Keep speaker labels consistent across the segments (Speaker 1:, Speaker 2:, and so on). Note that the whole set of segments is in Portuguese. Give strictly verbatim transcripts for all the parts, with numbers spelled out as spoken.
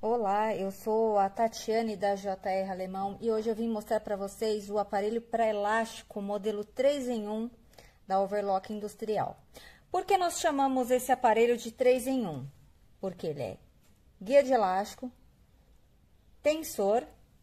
Speaker 1: Olá, eu sou a Tatiane da J R Alemão e hoje eu vim mostrar para vocês o aparelho para elástico modelo três em um da Overlock Industrial. Por que nós chamamos esse aparelho de três em um? Porque ele é guia de elástico, tensor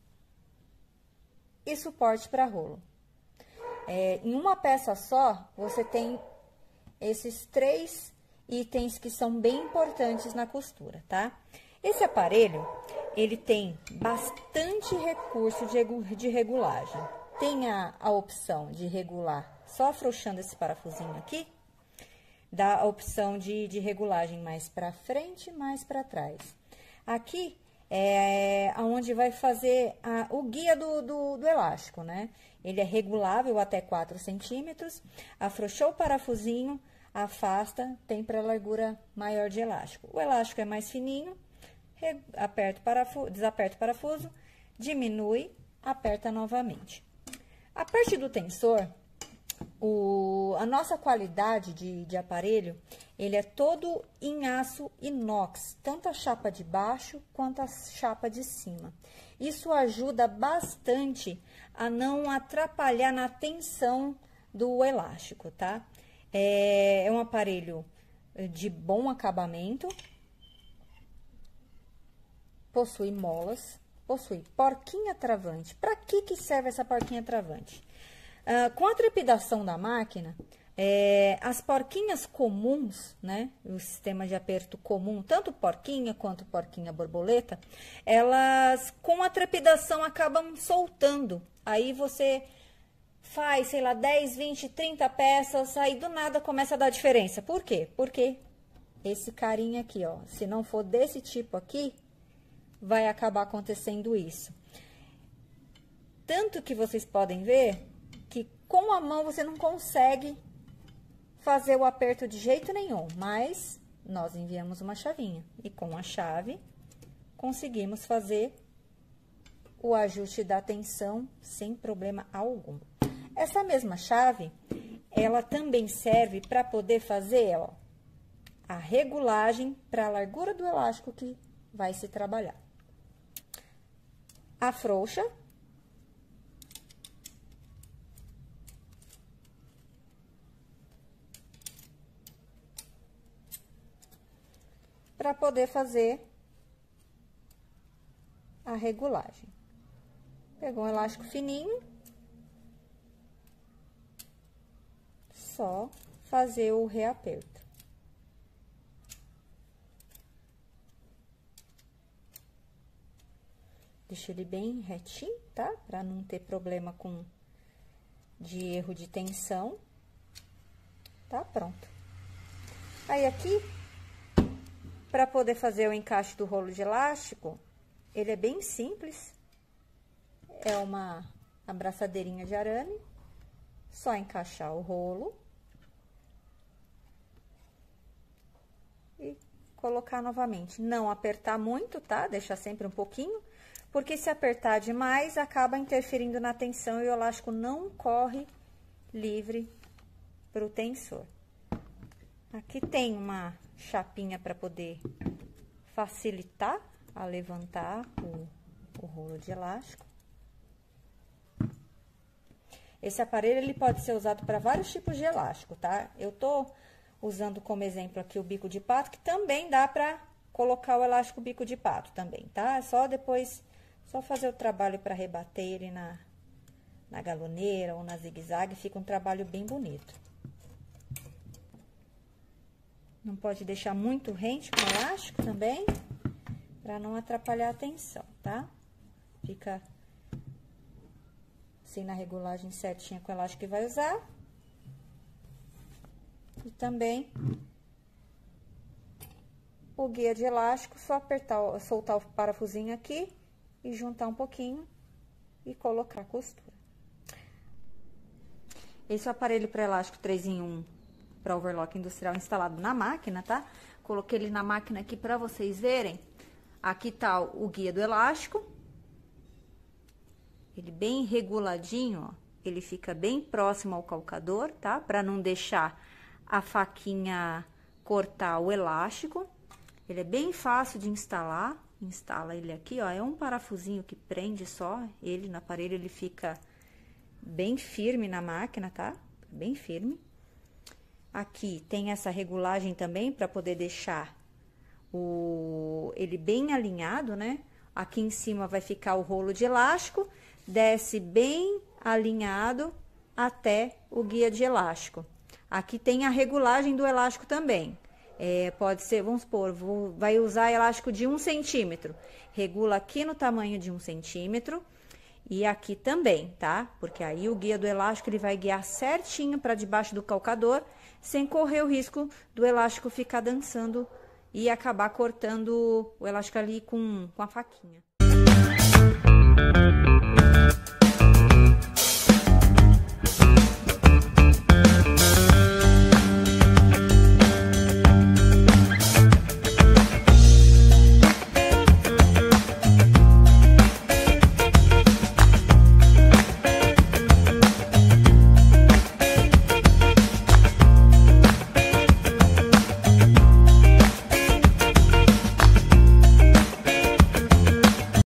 Speaker 1: e suporte para rolo. É, em uma peça só, você tem esses três itens que são bem importantes na costura, tá? Esse aparelho, ele tem bastante recurso de, de regulagem. Tem a, a opção de regular só afrouxando esse parafusinho aqui. Dá a opção de, de regulagem mais para frente, mais para trás. Aqui é onde vai fazer a, o guia do, do, do elástico, né? Ele é regulável até quatro centímetros. Afrouxou o parafusinho, afasta, tem para largura maior de elástico. O elástico é mais fininho. Aperta o parafuso, desaperta o parafuso, diminui, aperta novamente. A parte do tensor, o, a nossa qualidade de, de aparelho, ele é todo em aço inox, tanto a chapa de baixo quanto a chapa de cima. Isso ajuda bastante a não atrapalhar na tensão do elástico, tá? É, é um aparelho de bom acabamento. Possui molas, possui porquinha travante. Para que que serve essa porquinha travante? Ah, com a trepidação da máquina, é, as porquinhas comuns, né, o sistema de aperto comum, tanto porquinha quanto porquinha borboleta, elas com a trepidação acabam soltando. Aí você faz, sei lá, dez, vinte, trinta peças, aí do nada começa a dar diferença. Por quê? Porque esse carinha aqui, ó, se não for desse tipo aqui, vai acabar acontecendo isso. Tanto que vocês podem ver que com a mão você não consegue fazer o aperto de jeito nenhum, mas nós enviamos uma chavinha e com a chave conseguimos fazer o ajuste da tensão sem problema algum. Essa mesma chave, ela também serve para poder fazer, ó, a regulagem para a largura do elástico que vai se trabalhar. Afrouxa. Para poder fazer a regulagem. Pegou um elástico fininho. Só fazer o reaperto. Deixa ele bem retinho, tá? Pra não ter problema com de erro de tensão. Tá pronto. Aí aqui, para poder fazer o encaixe do rolo de elástico, ele é bem simples. É uma abraçadeirinha de arame. Só encaixar o rolo. E colocar novamente. Não apertar muito, tá? Deixar sempre um pouquinho. Porque se apertar demais, acaba interferindo na tensão e o elástico não corre livre para o tensor. Aqui tem uma chapinha para poder facilitar a levantar o, o rolo de elástico. Esse aparelho, ele pode ser usado para vários tipos de elástico, tá? Eu tô usando como exemplo aqui o bico de pato, que também dá para colocar o elástico bico de pato também, tá? É só depois... Só fazer o trabalho para rebater ele na, na galoneira ou na zigue-zague, fica um trabalho bem bonito. Não pode deixar muito rente com o elástico também, para não atrapalhar a tensão, tá? Fica assim na regulagem certinha com o elástico que vai usar. E também o guia de elástico, só apertar, soltar o parafusinho aqui. E juntar um pouquinho e colocar a costura. Esse é o aparelho para elástico três em um para Overlock Industrial instalado na máquina, tá? Coloquei ele na máquina aqui para vocês verem. Aqui tá o guia do elástico. Ele bem reguladinho, ó. Ele fica bem próximo ao calcador, tá? Para não deixar a faquinha cortar o elástico. Ele é bem fácil de instalar. instala ele aqui, ó, é um parafusinho que prende só ele no aparelho, ele fica bem firme na máquina, tá? Bem firme. Aqui tem essa regulagem também para poder deixar o ele bem alinhado, né? Aqui em cima vai ficar o rolo de elástico, desce bem alinhado até o guia de elástico. Aqui tem a regulagem do elástico também. É, pode ser, vamos supor, vou, vai usar elástico de um centímetro. Regula aqui no tamanho de um centímetro e aqui também, tá? Porque aí o guia do elástico ele vai guiar certinho para debaixo do calcador, sem correr o risco do elástico ficar dançando e acabar cortando o elástico ali com, com a faquinha.